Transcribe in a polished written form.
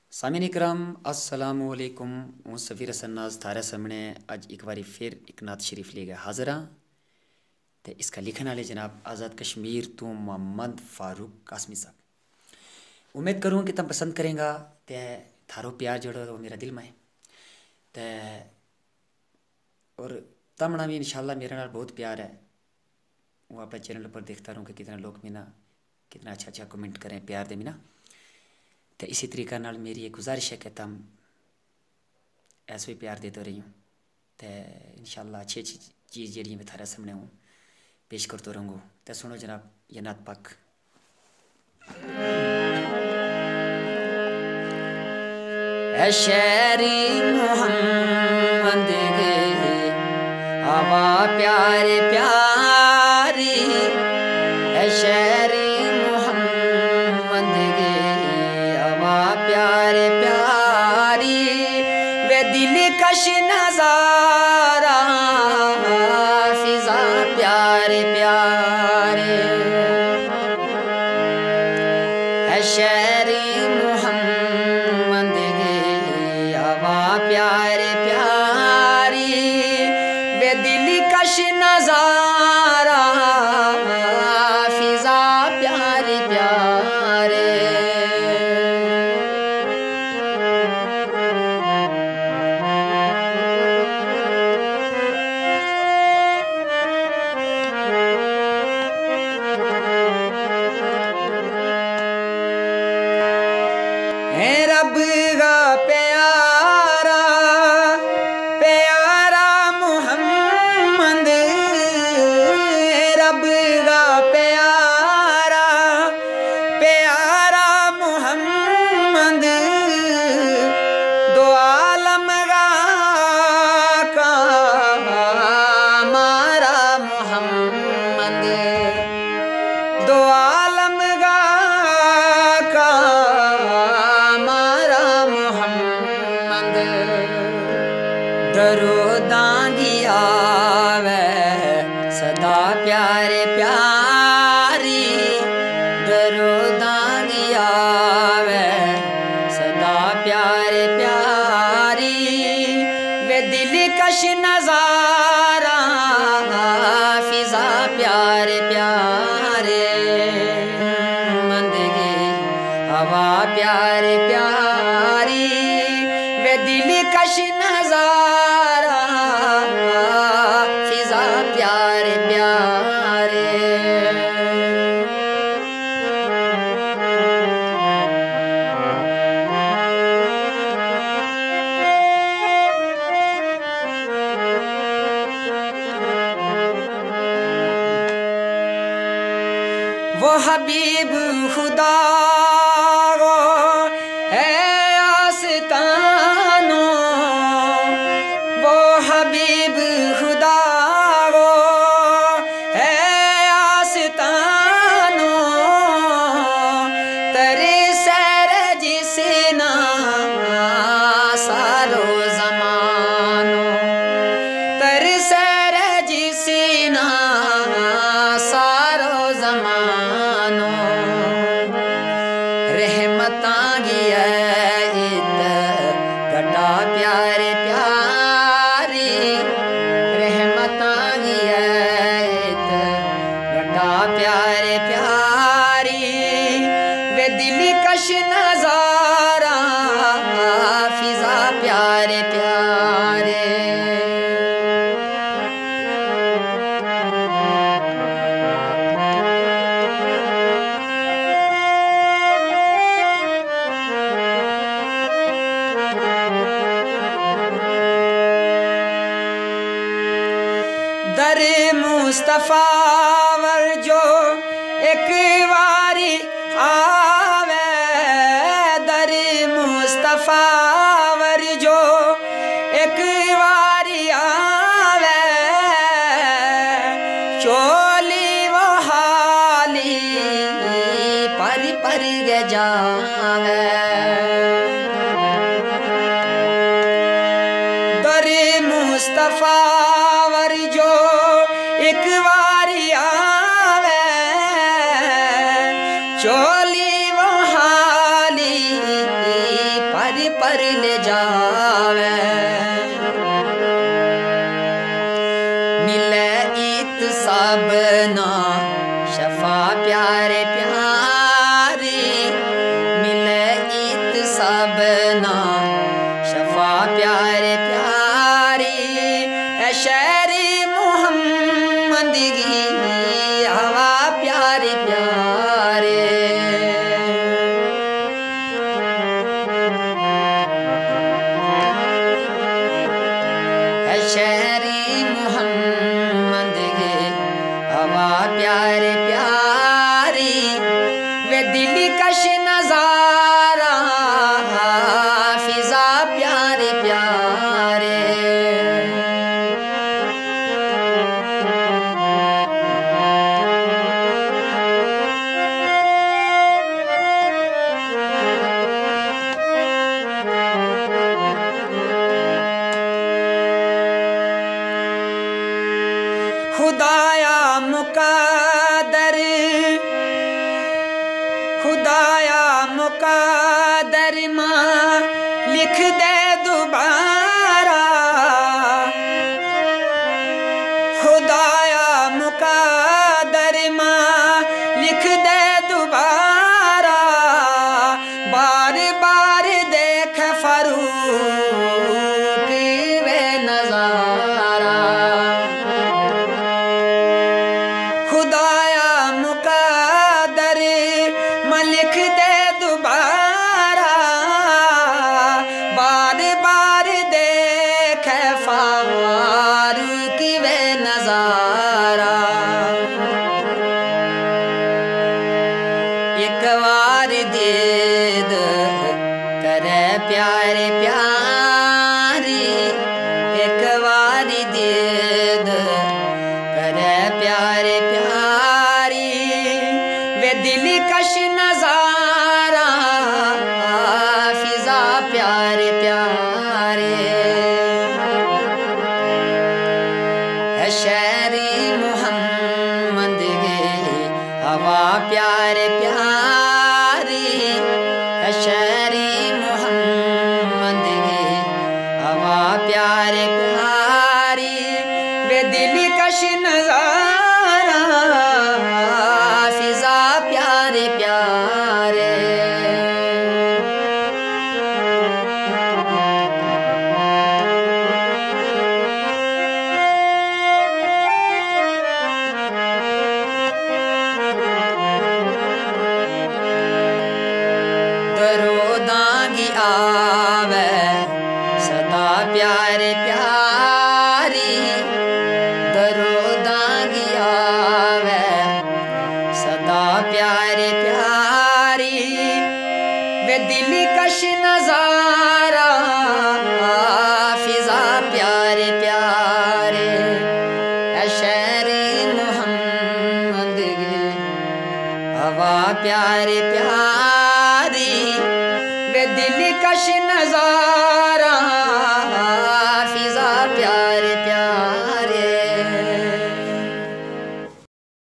सामिन इकराम अस्सलामु अलैकुम। हूँ सफ़ीर हसन नाज थारे सामने अज एक बारी फिर एक नात शरीफ लेकर हाज़िर हाँ। तो इसका लिखने वाले जनाब आज़ाद कश्मीर तो मोहम्मद फ़ारूक कासमी साहब। उम्मीद करूँ कि तुम पसंद करेंगा। तो थारो प्यार जोड़ो वो मेरा दिल में है। तो और तमना भी इंशाल्लाह मेरे नाल बहुत प्यार है। वो अपने चैनल पर देखता रहूँ कि कितना लोग मिना कितना अच्छा अच्छा कमेंट करें प्यार दे मिना। तो इसी तरीक़े नाल मेरी एक गुजारिश है कि तुम ऐसे ही प्यार देते रही हूँ। तो इंशाल्लाह अच्छी अच्छी चीज़ जी मैं थारे सामने हूँ पेश करते रहूँगा। तो सुनो जनाब ये नात पाक। ऐ शेरी मोहम्मद गे हवा प्यारे प्यारी। ऐ शेरी मोहम्मद गे हवा प्यारे प्यारी। वे दिल कश नजारा फिजा प्यारे प्यारे। ऐ शेरी मोहम्मद गे हवा प्यारे प्यारी। वे दिल कश नजारा फिजा प्यारे प्यारे। रब का प्यारा प्यारा मोहम्मद। रब का प्यारा प्यारा मोहम्मद। दो आलम का मारा मोहम्मद। दो आलम का दरो दांगिया वे सदा प्यारे प्यारी। दरो दांगिया वे सदा प्यारे प्यारी। वे दिल कश नजारा फिजा प्यारे प्यारे। मंदगी हवा प्यारे प्यारी। वे दिल कश नजारा फिजा प्यारे प्यारे। वो हबीब खुदा गो है आस्तानो। वो हबीब खुदा गो है आस्तानो। तेरे सैर जिसना सारो जमानो। तेरे सैर जिसना सारो जमानो। रहमता गिया इत गटा प्यारे प्यारी। रहमता गिया इत गटा प्यारे प्यारी। वे दिल कश नजारा फिजा प्यारे प्यारे। दर मुस्तफा वर जो एक बारी आवे। दर मुस्तफा वर जो एक बारी आवे। चोली वो हाली पर गे जावे। दर मुस्तफा वर जो एक बारी ले जावे मिले इत सबना शफा प्यारे प्यारे मिले इत सबना शफा प्यारे प्यारे है शहरी मोहम्मद की हवा प्यारे प्यारे है शहरी मोहम्मद की हवा प्यारे प्यारी वे दिलकश नजारा फिजा प्यारे प्यारे खुदाया मुकादर खुदाया मुकादर माँ लिख दे दोबारा खुदाया मुकादर माँ लिख दे दोबारा बार बार देख फरूक वे नजारा खुदाया मुकादर माँ लिख दे दोबारा बार बार देख फारूक वे नजारा एक बार दीद करे प्यारे प्यारी एक बार दीद करे प्यारे प्यारी वे दिलकश नजारा फिजा प्यारे प्यारे है शहरी मोहम्मद के हवा प्यारे प्यारी है शहरी मोहम्मद के हवा प्यारे प्यारी वे दिलकश नजारा फिजा प्यारे प्यारे दरोदागी आवे सदा प्यारे प्यारी दरोदागी आवे सदा प्यारे प्यारी वे दिलकश नजारा फिजा प्यारे प्यारे है शहरी मोहम्मद के हवा प्यारे प्यारे